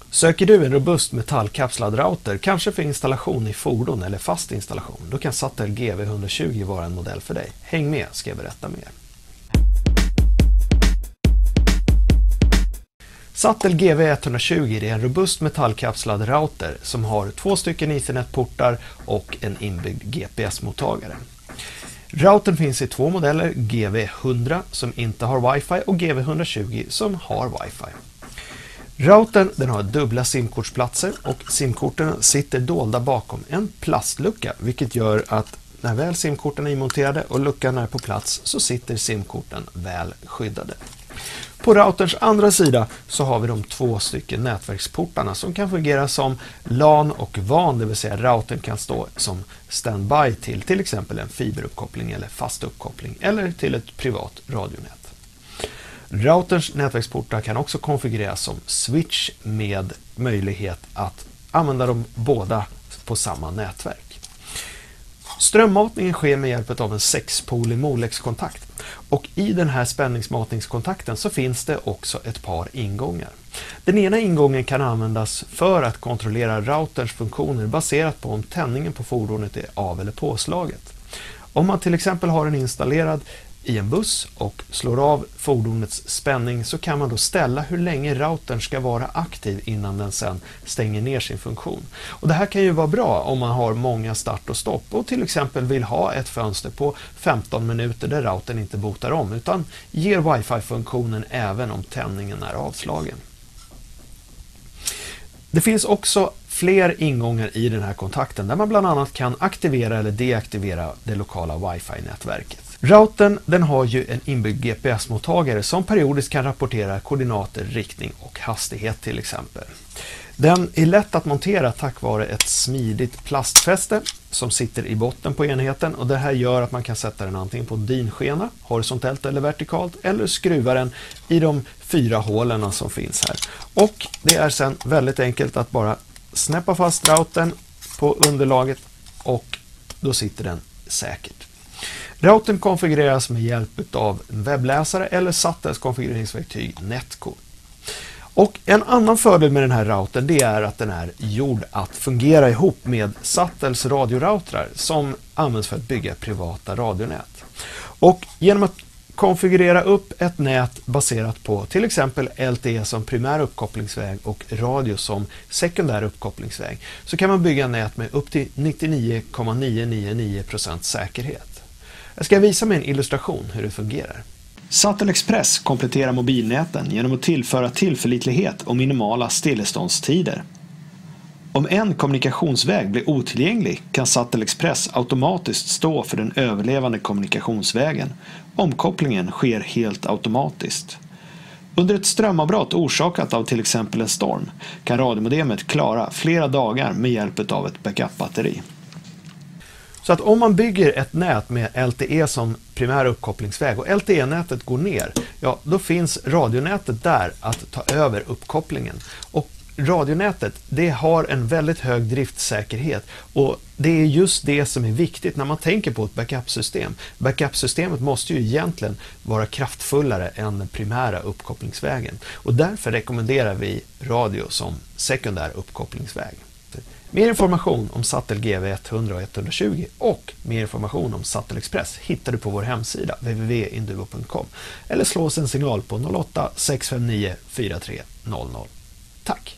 Söker du en robust metallkapslad router, kanske för installation i fordon eller fast installation, då kan Sattel GV120 vara en modell för dig. Häng med, ska jag berätta mer. Sattel GV120 är en robust metallkapslad router som har 2 stycken Ethernet-portar och en inbyggd GPS-mottagare. Routern finns i 2 modeller, GV100 som inte har Wi-Fi och GV120 som har Wi-Fi. Routern den har dubbla simkortsplatser och simkorten sitter dolda bakom en plastlucka, vilket gör att när väl simkorten är inmonterade och luckan är på plats så sitter simkorten väl skyddade. På routerns andra sida så har vi de 2 stycken nätverksportarna som kan fungera som LAN och WAN, det vill säga routern kan stå som standby till exempel en fiberuppkoppling eller fast uppkoppling eller till ett privat radionät. Routerns nätverksportar kan också konfigureras som switch med möjlighet att använda dem båda på samma nätverk. Strömmatningen sker med hjälp av en 6-polig Molex-kontakt och i den här spänningsmatningskontakten så finns det också ett par ingångar. Den ena ingången kan användas för att kontrollera routerns funktioner baserat på om tändningen på fordonet är av- eller påslaget. Om man till exempel har den installerad i en buss och slår av fordonets spänning så kan man då ställa hur länge routern ska vara aktiv innan den sen stänger ner sin funktion. Och det här kan ju vara bra om man har många start och stopp och till exempel vill ha ett fönster på 15 minuter där routern inte botar om utan ger Wi-Fi-funktionen även om tändningen är avslagen. Det finns också fler ingångar i den här kontakten där man bland annat kan aktivera eller deaktivera det lokala Wi-Fi-nätverket. Routern den har ju en inbyggd GPS-mottagare som periodiskt kan rapportera koordinater, riktning och hastighet till exempel. Den är lätt att montera tack vare ett smidigt plastfäste som sitter i botten på enheten och det här gör att man kan sätta den antingen på en dinskena, horisontellt eller vertikalt eller skruva den i de 4 hålen som finns här. Och det är sen väldigt enkelt att bara snäppa fast routern på underlaget och då sitter den säkert. Routern konfigureras med hjälp av en webbläsare eller Sattels konfigureringsverktyg Netco. Och en annan fördel med den här routern det är att den är gjord att fungera ihop med Sattels radioroutrar som används för att bygga privata radionät. Och genom att konfigurera upp ett nät baserat på till exempel LTE som primär uppkopplingsväg och radio som sekundär uppkopplingsväg så kan man bygga nät med upp till 99,999% säkerhet. Jag ska visa med en illustration hur det fungerar. Sattel Express kompletterar mobilnäten genom att tillföra tillförlitlighet och minimala stilleståndstider. Om en kommunikationsväg blir otillgänglig kan Sattel Express automatiskt stå för den överlevande kommunikationsvägen. Omkopplingen sker helt automatiskt. Under ett strömavbrott orsakat av till exempel en storm kan radiomodemet klara flera dagar med hjälp av ett backup-batteri. Så att om man bygger ett nät med LTE som primär uppkopplingsväg och LTE-nätet går ner, ja då finns radionätet där att ta över uppkopplingen. Och radionätet det har en väldigt hög driftsäkerhet och det är just det som är viktigt när man tänker på ett backup-system. Backup-systemet måste ju egentligen vara kraftfullare än den primära uppkopplingsvägen och därför rekommenderar vi radio som sekundär uppkopplingsväg. Mer information om Sattel GV100 och 120 och mer information om Sattel Express hittar du på vår hemsida www.induo.com eller slå oss en signal på 08 659 4300. Tack!